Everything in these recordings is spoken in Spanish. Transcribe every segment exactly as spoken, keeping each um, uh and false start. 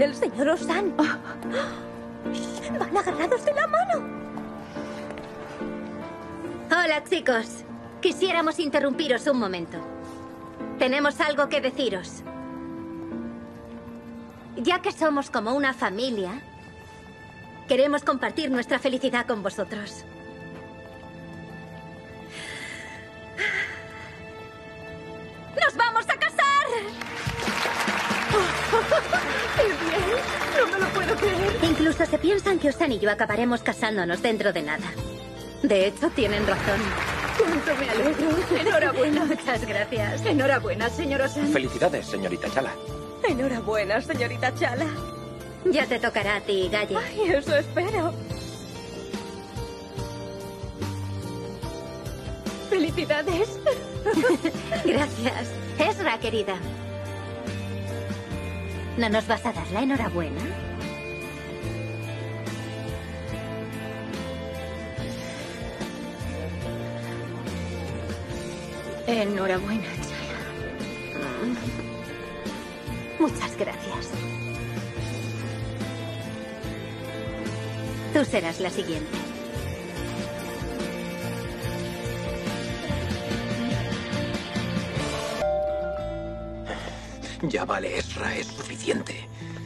del señor Osan. Oh. Van agarrados de la mano. Hola, chicos. Quisiéramos interrumpiros un momento. Tenemos algo que deciros. Ya que somos como una familia, queremos compartir nuestra felicidad con vosotros. ¡Nos vamos a casar! ¡Qué bien! No me lo puedo creer. Incluso se piensan que Osan y yo acabaremos casándonos dentro de nada. De hecho, tienen razón. ¡Cuánto me alegro! Enhorabuena. Muchas gracias. Enhorabuena, señor Osan. Felicidades, señorita Chala. Enhorabuena, señorita Chala. Ya te tocará a ti, Galle. Ay, eso espero. ¡Felicidades! Gracias. Ezra, querida. ¿No nos vas a dar la enhorabuena? Enhorabuena, Chala. Muchas gracias. Tú serás la siguiente. Ya vale, Ezra, es suficiente.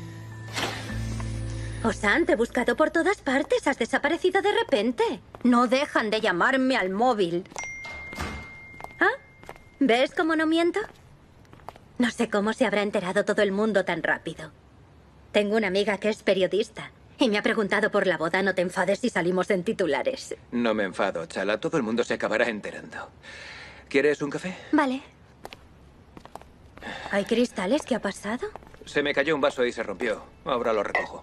Osan, te he buscado por todas partes. Has desaparecido de repente. No dejan de llamarme al móvil. ¿Ah? ¿Ves cómo no miento? No sé cómo se habrá enterado todo el mundo tan rápido. Tengo una amiga que es periodista y me ha preguntado por la boda. No te enfades si salimos en titulares. No me enfado, Chala. Todo el mundo se acabará enterando. ¿Quieres un café? Vale. ¿Hay cristales? ¿Qué ha pasado? Se me cayó un vaso y se rompió. Ahora lo recojo.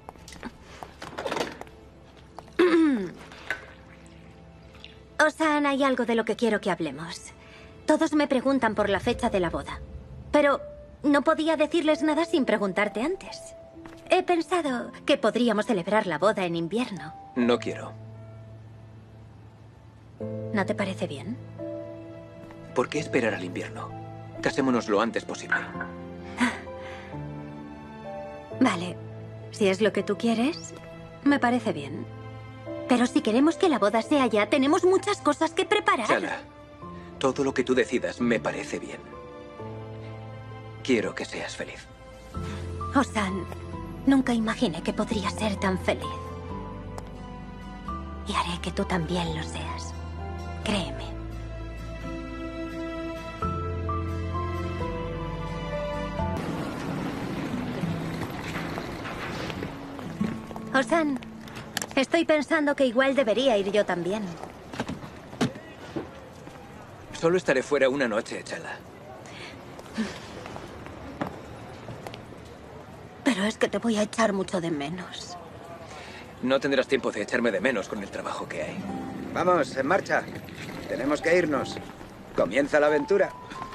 Osan, hay algo de lo que quiero que hablemos. Todos me preguntan por la fecha de la boda. Pero no podía decirles nada sin preguntarte antes. He pensado que podríamos celebrar la boda en invierno. No quiero. ¿No te parece bien? ¿Por qué esperar al invierno? Casémonos lo antes posible. Vale. Si es lo que tú quieres, me parece bien. Pero si queremos que la boda sea ya, tenemos muchas cosas que preparar. Chala, todo lo que tú decidas me parece bien. Quiero que seas feliz. Osan, nunca imaginé que podría ser tan feliz. Y haré que tú también lo seas. Créeme. Osan, estoy pensando que igual debería ir yo también. Solo estaré fuera una noche, Chala. Pero es que te voy a echar mucho de menos. No tendrás tiempo de echarme de menos con el trabajo que hay. Vamos, en marcha. Tenemos que irnos. Comienza la aventura.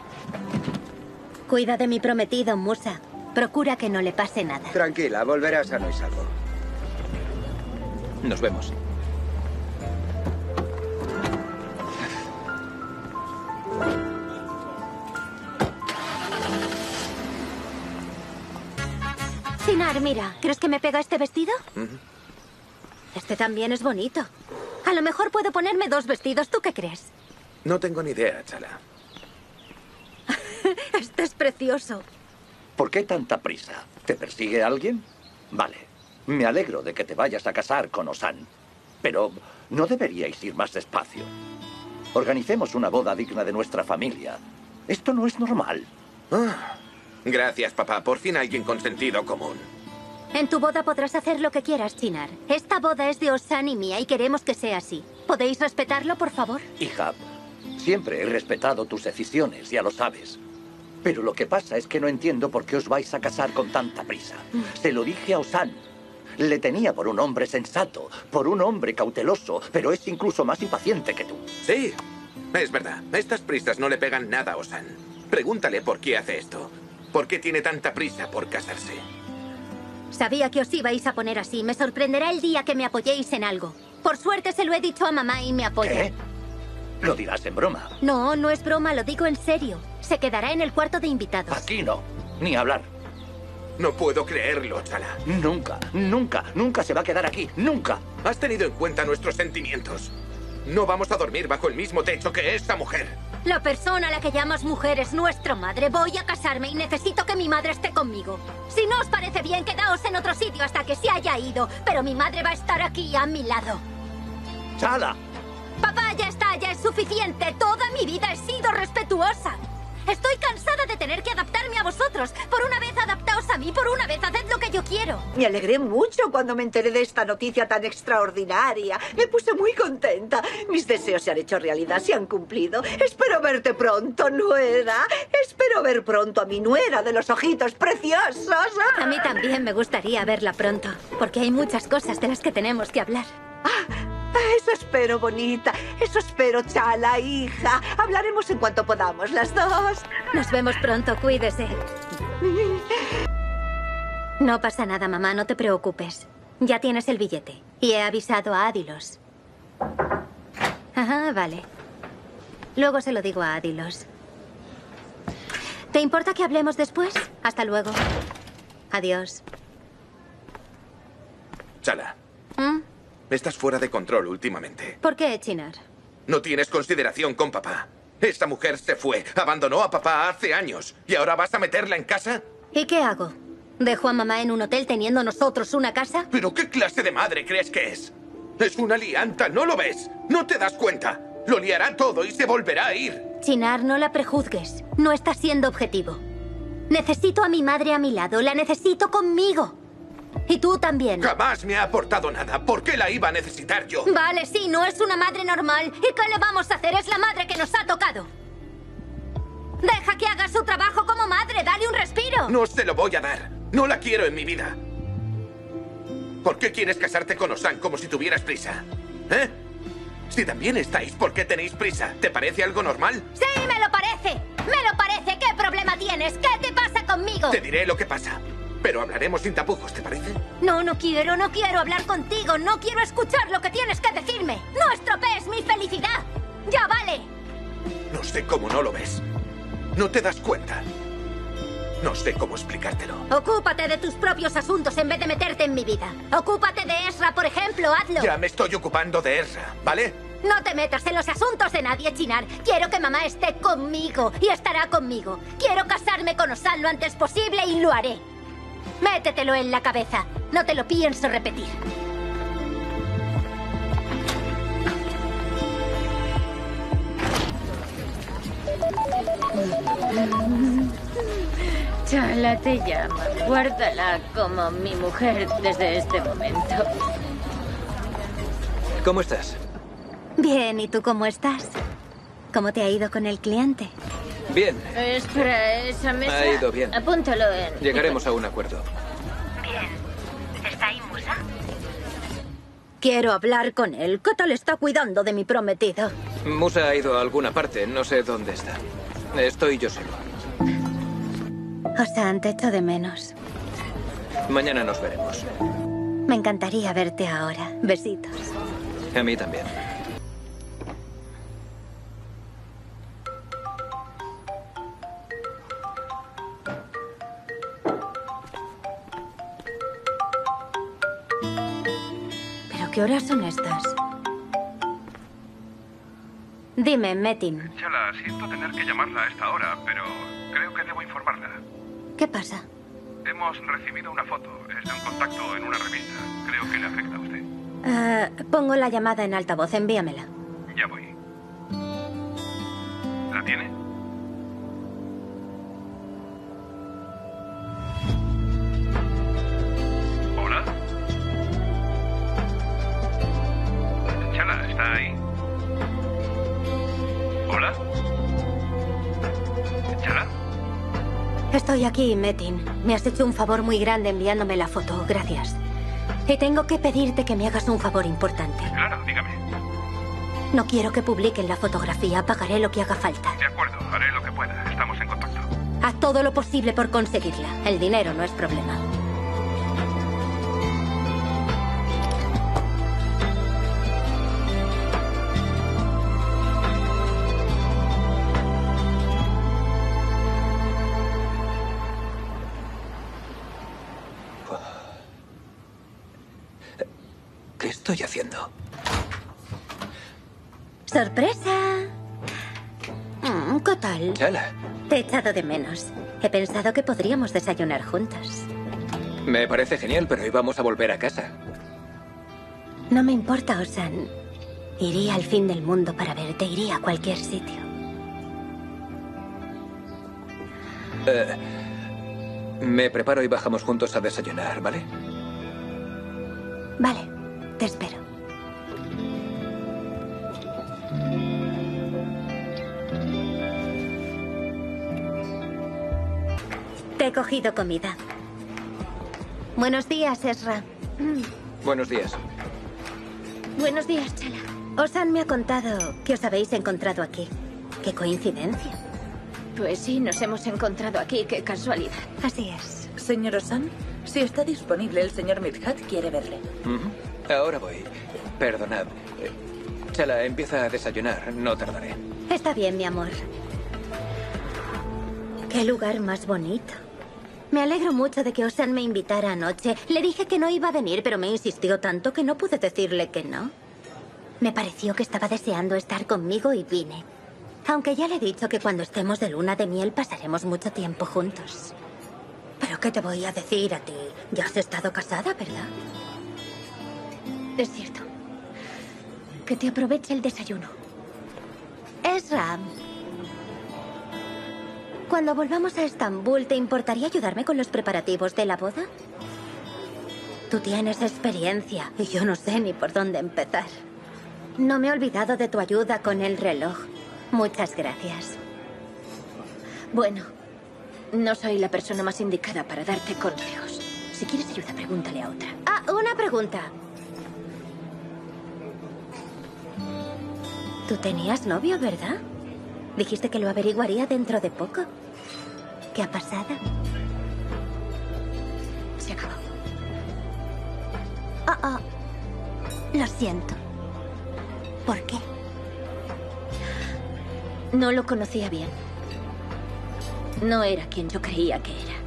Cuida de mi prometido, Musa. Procura que no le pase nada. Tranquila, volverás sano y salvo. Nos vemos. Sinar, mira, ¿crees que me pega este vestido? Uh-huh. Este también es bonito. A lo mejor puedo ponerme dos vestidos. ¿Tú qué crees? No tengo ni idea, Chala. Este es precioso. ¿Por qué tanta prisa? ¿Te persigue alguien? Vale. Me alegro de que te vayas a casar con Osan. Pero no deberíais ir más despacio. Organicemos una boda digna de nuestra familia. Esto no es normal. Ah, gracias, papá. Por fin alguien con sentido común. En tu boda podrás hacer lo que quieras, Chinar. Esta boda es de Osan y mía y queremos que sea así. ¿Podéis respetarlo, por favor? Hija, siempre he respetado tus decisiones, ya lo sabes. Pero lo que pasa es que no entiendo por qué os vais a casar con tanta prisa. Se lo dije a Osan. Le tenía por un hombre sensato, por un hombre cauteloso, pero es incluso más impaciente que tú. Sí, es verdad. Estas prisas no le pegan nada a Osan. Pregúntale por qué hace esto. ¿Por qué tiene tanta prisa por casarse? Sabía que os ibais a poner así. Me sorprenderá el día que me apoyéis en algo. Por suerte se lo he dicho a mamá y me apoya. ¿Qué? Lo dirás en broma. No, no es broma, lo digo en serio. Se quedará en el cuarto de invitados. Aquí no, ni hablar. No puedo creerlo, Chala. Nunca, nunca, nunca se va a quedar aquí. ¡Nunca! ¿Has tenido en cuenta nuestros sentimientos? No vamos a dormir bajo el mismo techo que esa mujer. La persona a la que llamas mujer es nuestra madre. Voy a casarme y necesito que mi madre esté conmigo. Si no os parece bien, quedaos en otro sitio hasta que se haya ido. Pero mi madre va a estar aquí a mi lado. ¡Chala! Papá, ya está, ya es suficiente. Toda mi vida he sido respetuosa. Estoy cansada de tener que adaptarme a vosotros. Por una vez adaptaos a mí, por una vez haced lo que yo quiero. Me alegré mucho cuando me enteré de esta noticia tan extraordinaria. Me puse muy contenta. Mis deseos se han hecho realidad, se han cumplido. Espero verte pronto, nuera. Espero ver pronto a mi nuera de los ojitos preciosos. A mí también me gustaría verla pronto, porque hay muchas cosas de las que tenemos que hablar. Eso espero, bonita. Eso espero, Chala, hija. Hablaremos en cuanto podamos, las dos. Nos vemos pronto, cuídese. No pasa nada, mamá, no te preocupes. Ya tienes el billete. Y he avisado a Adilos. Ajá, vale. Luego se lo digo a Adilos. ¿Te importa que hablemos después? Hasta luego. Adiós. Chala, ¿Mm? estás fuera de control últimamente. ¿Por qué, Chinar? No tienes consideración con papá. Esta mujer se fue, abandonó a papá hace años. ¿Y ahora vas a meterla en casa? ¿Y qué hago? ¿Dejo a mamá en un hotel teniendo nosotros una casa? ¿Pero qué clase de madre crees que es? Es una lianta, ¿no lo ves? ¿No te das cuenta? Lo liará todo y se volverá a ir. Chinar, no la prejuzgues. No está siendo objetivo. Necesito a mi madre a mi lado. La necesito conmigo. Y tú también. Jamás me ha aportado nada. ¿Por qué la iba a necesitar yo? Vale, sí, no es una madre normal. ¿Y qué le vamos a hacer? Es la madre que nos ha tocado. Deja que haga su trabajo como madre. Dale un respiro. No se lo voy a dar. No la quiero en mi vida. ¿Por qué quieres casarte con Osan como si tuvieras prisa? ¿Eh? Si también estáis, ¿por qué tenéis prisa? ¿Te parece algo normal? Sí, me lo parece. Me lo parece. ¿Qué problema tienes? ¿Qué te pasa conmigo? Te diré lo que pasa. Pero hablaremos sin tapujos, ¿te parece? No, no quiero, no quiero hablar contigo. No quiero escuchar lo que tienes que decirme. No estropees mi felicidad. Ya vale. No sé cómo no lo ves. ¿No te das cuenta? No sé cómo explicártelo. Ocúpate de tus propios asuntos en vez de meterte en mi vida. Ocúpate de Ezra, por ejemplo, hazlo. Ya me estoy ocupando de Ezra, ¿vale? No te metas en los asuntos de nadie, Chinar. Quiero que mamá esté conmigo y estará conmigo. Quiero casarme con Osan lo antes posible y lo haré. Métetelo en la cabeza. No te lo pienso repetir. Chala te llama. Guárdala como mi mujer desde este momento. ¿Cómo estás? Bien, ¿y tú cómo estás? ¿Cómo te ha ido con el cliente? Bien. Espera, esa mesa... Ha ido bien. Apúntalo en... Llegaremos a un acuerdo. Bien. ¿Está ahí Musa? Quiero hablar con él. ¿Qué tal está cuidando de mi prometido? Musa ha ido a alguna parte. No sé dónde está. Estoy yo solo. Osan, te echo de menos. Mañana nos veremos. Me encantaría verte ahora. Besitos. A mí también. ¿Pero qué horas son estas? Dime, Metin. Chala, siento tener que llamarla a esta hora, pero creo que debo informarla. ¿Qué pasa? Hemos recibido una foto. Es de un contacto en una revista. Creo que le afecta a usted. Ah, pongo la llamada en altavoz. Envíamela. Ya voy. ¿La tiene? ¿Hola? Chala, ¿está ahí? ¿Hola? ¿Chala? Estoy aquí, Metin. Me has hecho un favor muy grande enviándome la foto. Gracias. Y tengo que pedirte que me hagas un favor importante. Claro, dígame. No quiero que publiquen la fotografía. Pagaré lo que haga falta. De acuerdo, haré lo que pueda. Estamos en contacto. Haz todo lo posible por conseguirla. El dinero no es problema. estoy haciendo? ¡Sorpresa! Mm, ¿Qué tal? Chala, Te he echado de menos. He pensado que podríamos desayunar juntos. me parece genial, pero íbamos a volver a casa. No me importa, Osan. Iría al fin del mundo para verte. Iría a cualquier sitio. Eh, me preparo y bajamos juntos a desayunar, ¿vale? Vale, te espero. Te he cogido comida. Buenos días, Ezra. Buenos días. Buenos días, Chala. Osan me ha contado que os habéis encontrado aquí. ¡Qué coincidencia! Pues sí, nos hemos encontrado aquí. Qué casualidad. Así es. Señor Osan, si está disponible, el señor Midhat quiere verle. Ujú. Ahora voy. Perdonad. Eh, Chala, empieza a desayunar. No tardaré. Está bien, mi amor. ¡Qué lugar más bonito! Me alegro mucho de que Osan me invitara anoche. Le dije que no iba a venir, pero me insistió tanto que no pude decirle que no. Me pareció que estaba deseando estar conmigo y vine. Aunque ya le he dicho que cuando estemos de luna de miel pasaremos mucho tiempo juntos. ¿Pero qué te voy a decir a ti? Ya has estado casada, ¿verdad? Es cierto. Que te aproveche el desayuno. Ezra, cuando volvamos a Estambul, ¿te importaría ayudarme con los preparativos de la boda? Tú tienes experiencia y yo no sé ni por dónde empezar. No me he olvidado de tu ayuda con el reloj. Muchas gracias. Bueno, no soy la persona más indicada para darte consejos. Si quieres ayuda, pregúntale a otra. Ah, una pregunta. Tú tenías novio, ¿verdad? Dijiste que lo averiguaría dentro de poco. ¿Qué ha pasado? Se acabó. Ah, ah. Lo siento. ¿Por qué? No lo conocía bien. No era quien yo creía que era.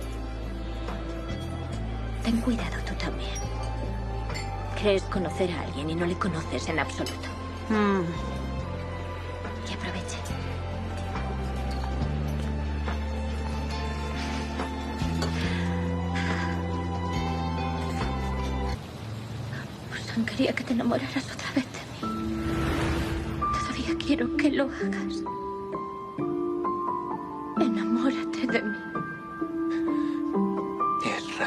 Ten cuidado tú también. Crees conocer a alguien y no le conoces en absoluto. Mm. Que aproveche. Pues quería que te enamoraras otra vez de mí. Todavía quiero que lo hagas. Enamórate de mí. Ezra.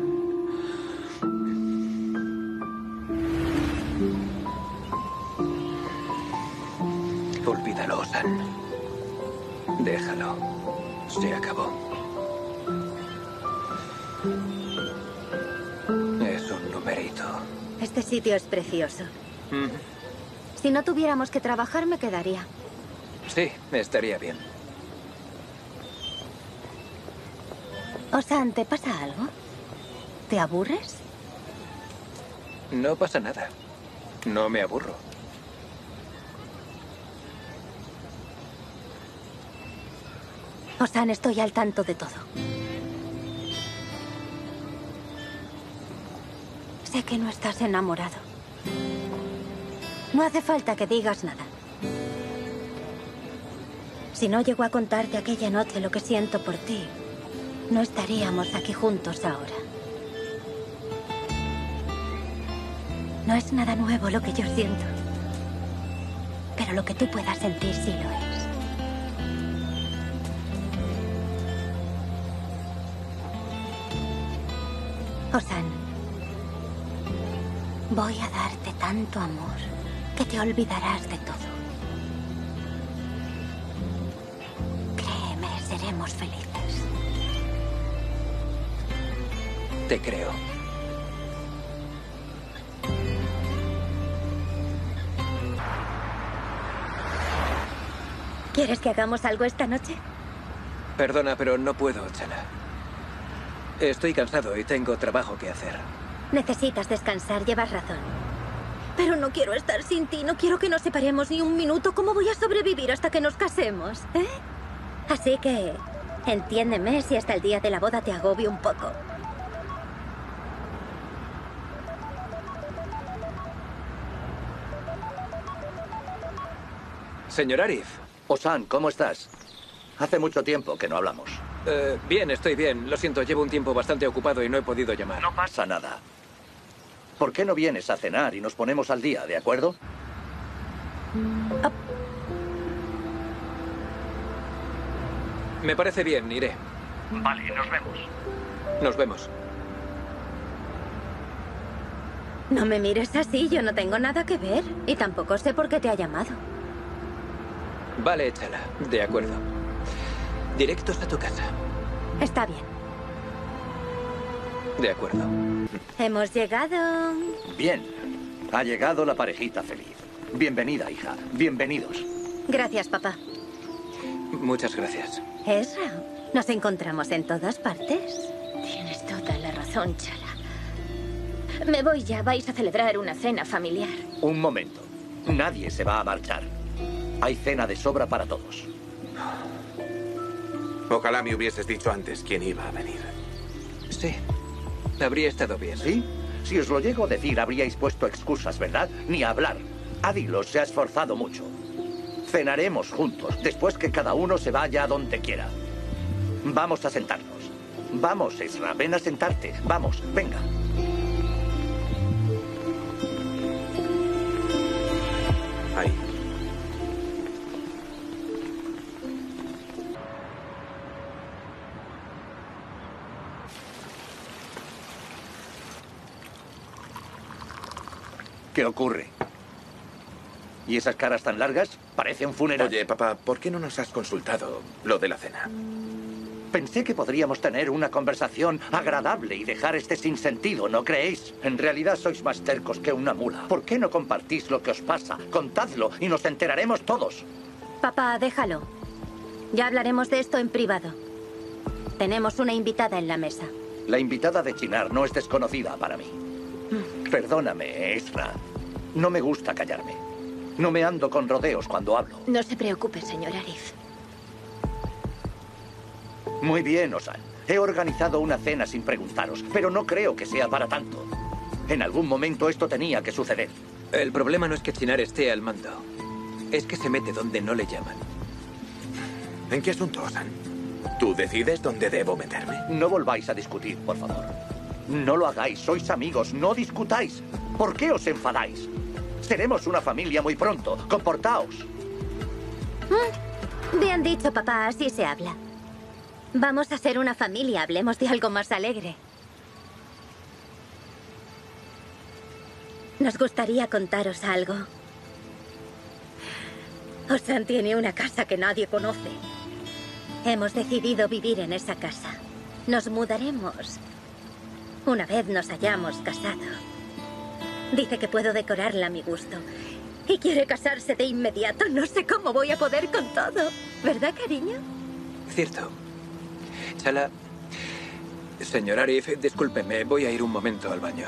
Olvídalo, Osan. Déjalo. Se acabó. Es un numerito. Este sitio es precioso. Mm. Si no tuviéramos que trabajar, me quedaría. Sí, estaría bien. Osan, ¿te pasa algo? ¿Te aburres? No pasa nada. No me aburro. Osan, estoy al tanto de todo. Sé que no estás enamorado. No hace falta que digas nada. Si no llego a contarte aquella noche lo que siento por ti, no estaríamos aquí juntos ahora. No es nada nuevo lo que yo siento. Pero lo que tú puedas sentir sí lo es. Osan, voy a darte tanto amor que te olvidarás de todo. Créeme, seremos felices. Te creo. ¿Quieres que hagamos algo esta noche? Perdona, pero no puedo, Chala. Estoy cansado y tengo trabajo que hacer. Necesitas descansar, llevas razón. Pero no quiero estar sin ti, no quiero que nos separemos ni un minuto. ¿Cómo voy a sobrevivir hasta que nos casemos? ¿Eh? Así que, entiéndeme si hasta el día de la boda te agobio un poco. Señor Arif. Osan, ¿cómo estás? Hace mucho tiempo que no hablamos. Eh, bien, estoy bien. Lo siento, llevo un tiempo bastante ocupado y no he podido llamar. No pasa nada. ¿Por qué no vienes a cenar y nos ponemos al día, de acuerdo? Ah, Me parece bien, iré. Vale, nos vemos. Nos vemos. no me mires así, yo no tengo nada que ver. Y tampoco sé por qué te ha llamado. Vale, Chala. De acuerdo. Directos a tu casa. Está bien. De acuerdo. Hemos llegado. Bien. Ha llegado la parejita feliz. Bienvenida, hija. Bienvenidos. Gracias, papá. Muchas gracias. Ezra, ¿nos encontramos en todas partes? Tienes toda la razón, Chala. Me voy ya. Vais a celebrar una cena familiar. Un momento. Nadie se va a marchar. Hay cena de sobra para todos. Ojalá me hubieses dicho antes quién iba a venir. Sí. Habría estado bien. ¿Sí? Si os lo llego a decir, habríais puesto excusas, ¿verdad? Ni a hablar. Adilo se ha esforzado mucho. Cenaremos juntos, después que cada uno se vaya a donde quiera. Vamos a sentarnos. Vamos, Ezra, ven a sentarte. Vamos, venga. Ahí. ¿Qué ocurre? ¿Y esas caras tan largas? Parece un funeral. Oye, papá, ¿por qué no nos has consultado lo de la cena? Pensé que podríamos tener una conversación agradable y dejar este sinsentido, ¿no creéis? En realidad sois más tercos que una mula. ¿Por qué no compartís lo que os pasa? Contadlo y nos enteraremos todos. Papá, déjalo. Ya hablaremos de esto en privado. Tenemos una invitada en la mesa. La invitada de Chinar no es desconocida para mí. Perdóname, Ezra. No me gusta callarme. No me ando con rodeos cuando hablo. No se preocupe, señor Arif. Muy bien, Osan. He organizado una cena sin preguntaros, pero no creo que sea para tanto. En algún momento esto tenía que suceder. El problema no es que Chinar esté al mando. Es que se mete donde no le llaman. ¿En qué asunto, Osan? ¿Tú decides dónde debo meterme? No volváis a discutir, por favor. No lo hagáis, sois amigos, no discutáis. ¿Por qué os enfadáis? Seremos una familia muy pronto. Comportaos. Mm, bien dicho, papá, así se habla. Vamos a ser una familia, hablemos de algo más alegre. Nos gustaría contaros algo. Osan tiene una casa que nadie conoce. Hemos decidido vivir en esa casa. Nos mudaremos una vez nos hayamos casado. Dice que puedo decorarla a mi gusto. Y quiere casarse de inmediato. No sé cómo voy a poder con todo. ¿Verdad, cariño? Cierto. Chala... Señor Arif, discúlpeme, voy a ir un momento al baño.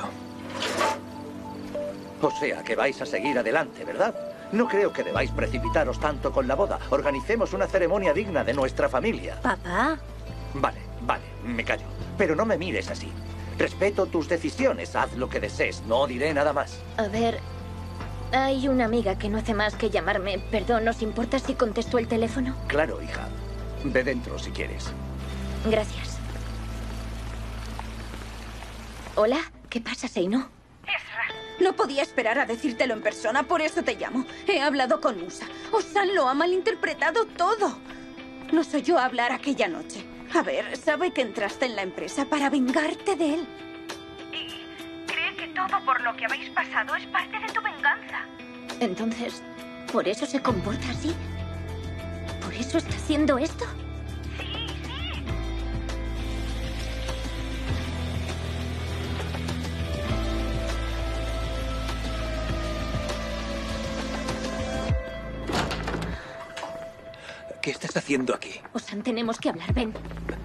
O sea, que vais a seguir adelante, ¿verdad? No creo que debáis precipitaros tanto con la boda. Organicemos una ceremonia digna de nuestra familia. Papá. Vale, vale, me callo. Pero no me mires así. Respeto tus decisiones, haz lo que desees, no diré nada más. A ver, hay una amiga que no hace más que llamarme. Perdón, ¿nos importa si contesto el teléfono? Claro, hija. Ve dentro si quieres. Gracias. Hola, ¿qué pasa, Seino? Ezra, no podía esperar a decírtelo en persona, por eso te llamo. He hablado con Usa. Osan lo ha malinterpretado todo. Nos oyó hablar aquella noche. A ver, sabe que entraste en la empresa para vengarte de él. Y cree que todo por lo que habéis pasado es parte de tu venganza. Entonces, ¿por eso se comporta así? ¿Por eso está haciendo esto? Sí, sí. ¿Qué estás haciendo aquí? Osan, tenemos que hablar, ven.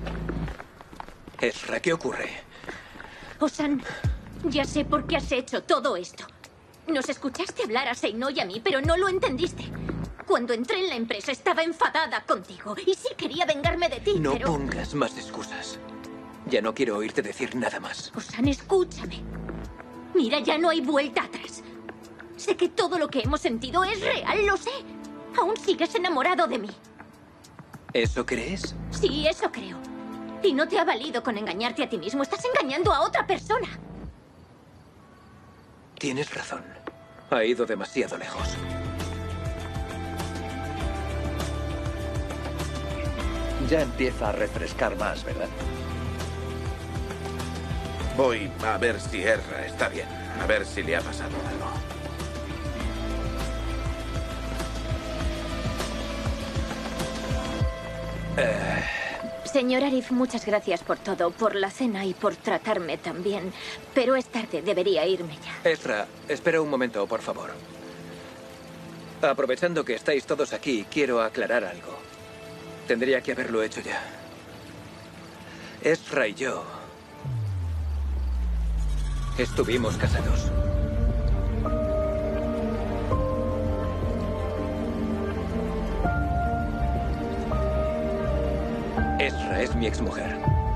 Ezra, ¿qué ocurre? Osan, ya sé por qué has hecho todo esto. Nos escuchaste hablar a Seino y a mí, pero no lo entendiste. Cuando entré en la empresa estaba enfadada contigo y sí quería vengarme de ti, No pero... pongas más excusas. Ya no quiero oírte decir nada más. Osan, escúchame. Mira, ya no hay vuelta atrás. Sé que todo lo que hemos sentido es real, lo sé. Aún sigues enamorado de mí. ¿Eso crees? Sí, eso creo. Y no te ha valido con engañarte a ti mismo. Estás engañando a otra persona. Tienes razón. Ha ido demasiado lejos. Ya empieza a refrescar más, ¿verdad? Voy a ver si Ezra está bien. A ver si le ha pasado algo. Eh... Señor Arif, muchas gracias por todo, por la cena y por tratarme tan bien. Pero es tarde, debería irme ya. Ezra, espera un momento, por favor. Aprovechando que estáis todos aquí, quiero aclarar algo. Tendría que haberlo hecho ya. Ezra y yo estuvimos casados. Ezra es mi exmujer.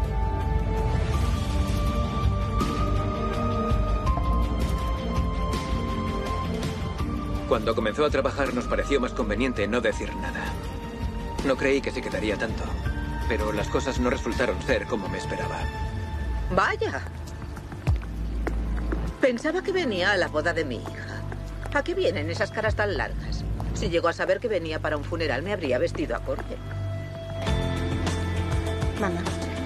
Cuando comenzó a trabajar nos pareció más conveniente no decir nada. No creí que se quedaría tanto, pero las cosas no resultaron ser como me esperaba. Vaya. Pensaba que venía a la boda de mi hija. ¿A qué vienen esas caras tan largas? Si llegó a saber que venía para un funeral, me habría vestido acorde. Mamá.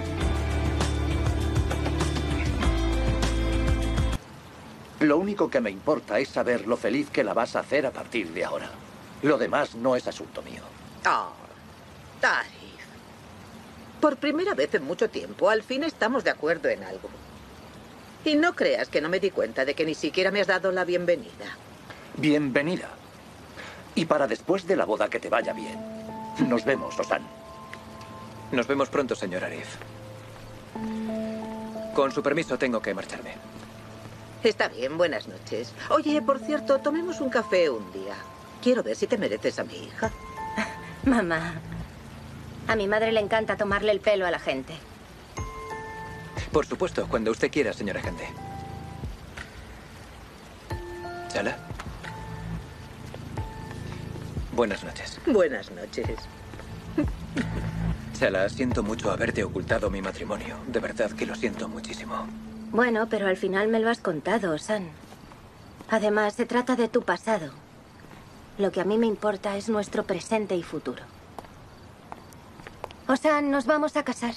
Lo único que me importa es saber lo feliz que la vas a hacer a partir de ahora. Lo demás no es asunto mío. Oh, Arif. Por primera vez en mucho tiempo, al fin estamos de acuerdo en algo. Y no creas que no me di cuenta de que ni siquiera me has dado la bienvenida. Bienvenida. Y para después de la boda que te vaya bien. Nos vemos, Osan. Nos vemos pronto, señor Arif. Con su permiso, tengo que marcharme. Está bien, buenas noches. Oye, por cierto, tomemos un café un día. Quiero ver si te mereces a mi hija. Mamá, a mi madre le encanta tomarle el pelo a la gente. Por supuesto, cuando usted quiera, señora Kande. ¿Chala? Buenas noches. Buenas noches. Chala, siento mucho haberte ocultado mi matrimonio. De verdad que lo siento muchísimo. Bueno, pero al final me lo has contado, Osan. Además, se trata de tu pasado. Lo que a mí me importa es nuestro presente y futuro. Osan, nos vamos a casar.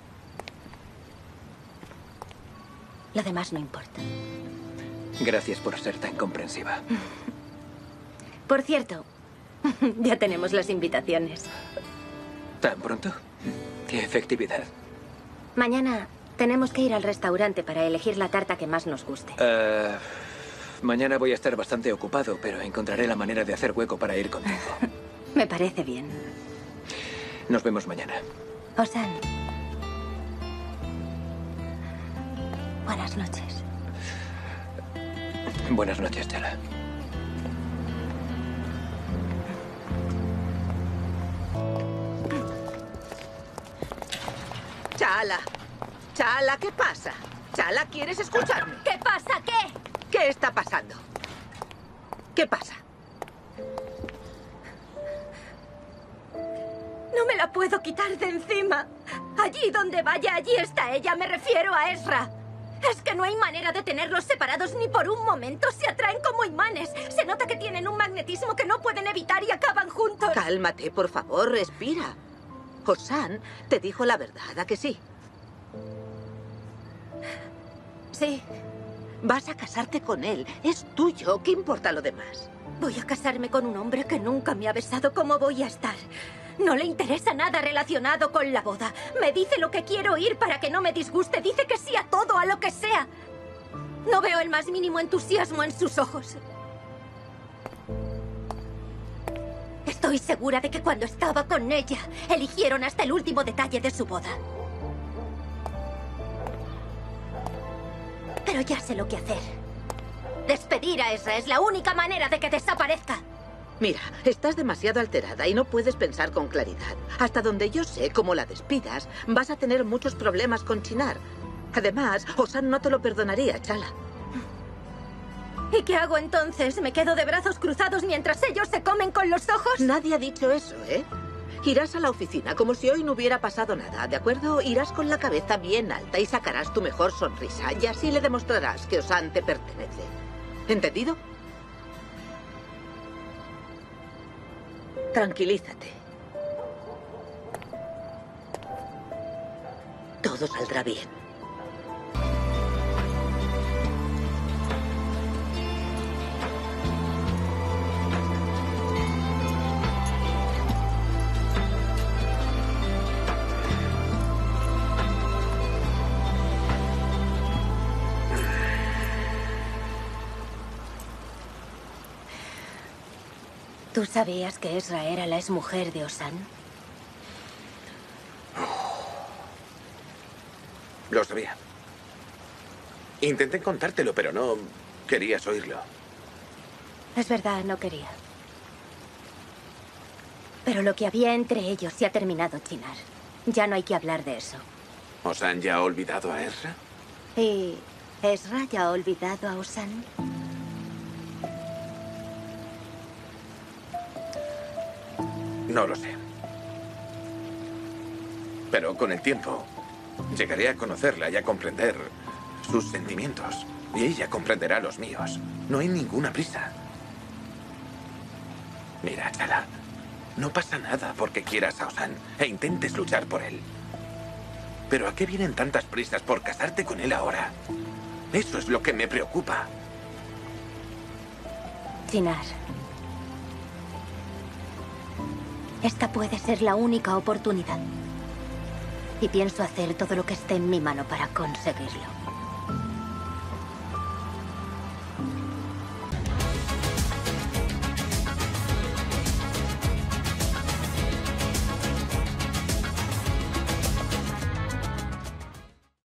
Lo demás no importa. Gracias por ser tan comprensiva. Por cierto, ya tenemos las invitaciones. ¿Tan pronto? ¿Qué efectividad? Mañana tenemos que ir al restaurante para elegir la tarta que más nos guste. Uh, mañana voy a estar bastante ocupado, pero encontraré la manera de hacer hueco para ir contigo. Me parece bien. Nos vemos mañana. Osan. Buenas noches. Buenas noches, Chala. Chala. Chala, ¿qué pasa? Chala, ¿quieres escucharme? ¿Qué pasa? ¿Qué? ¿Qué está pasando? ¿Qué pasa? No me la puedo quitar de encima. Allí donde vaya, allí está ella. Me refiero a Ezra. Es que no hay manera de tenerlos separados ni por un momento. Se atraen como imanes. Se nota que tienen un magnetismo que no pueden evitar y acaban juntos. Cálmate, por favor, respira. Osan te dijo la verdad, ¿a que sí? Sí. Vas a casarte con él. Es tuyo. ¿Qué importa lo demás? Voy a casarme con un hombre que nunca me ha besado. ¿Cómo voy a estar? No le interesa nada relacionado con la boda. Me dice lo que quiero oír para que no me disguste. Dice que sí a todo, a lo que sea. No veo el más mínimo entusiasmo en sus ojos. Estoy segura de que cuando estaba con ella, eligieron hasta el último detalle de su boda. Pero ya sé lo que hacer. Despedir a Ezra es la única manera de que desaparezca. Mira, estás demasiado alterada y no puedes pensar con claridad. Hasta donde yo sé, como la despidas, vas a tener muchos problemas con Chinar. Además, Osan no te lo perdonaría, Chala. ¿Y qué hago entonces? ¿Me quedo de brazos cruzados mientras ellos se comen con los ojos? Nadie ha dicho eso, ¿eh? Irás a la oficina como si hoy no hubiera pasado nada, ¿de acuerdo? Irás con la cabeza bien alta y sacarás tu mejor sonrisa. Y así le demostrarás que Osan te pertenece. ¿Entendido? Tranquilízate. Todo saldrá bien. ¿Tú sabías que Ezra era la exmujer de Osan? Lo sabía. Intenté contártelo, pero no querías oírlo. Es verdad, no quería. Pero lo que había entre ellos se ha terminado, Chinar. Ya no hay que hablar de eso. ¿Osan ya ha olvidado a Ezra? ¿Y Ezra ya ha olvidado a Osan? No lo sé. Pero con el tiempo llegaré a conocerla y a comprender sus sentimientos. Y ella comprenderá los míos. No hay ninguna prisa. Mira, Chala, no pasa nada porque quieras a Osan e intentes luchar por él. Pero ¿a qué vienen tantas prisas por casarte con él ahora? Eso es lo que me preocupa. Chinar. Esta puede ser la única oportunidad. Y pienso hacer todo lo que esté en mi mano para conseguirlo.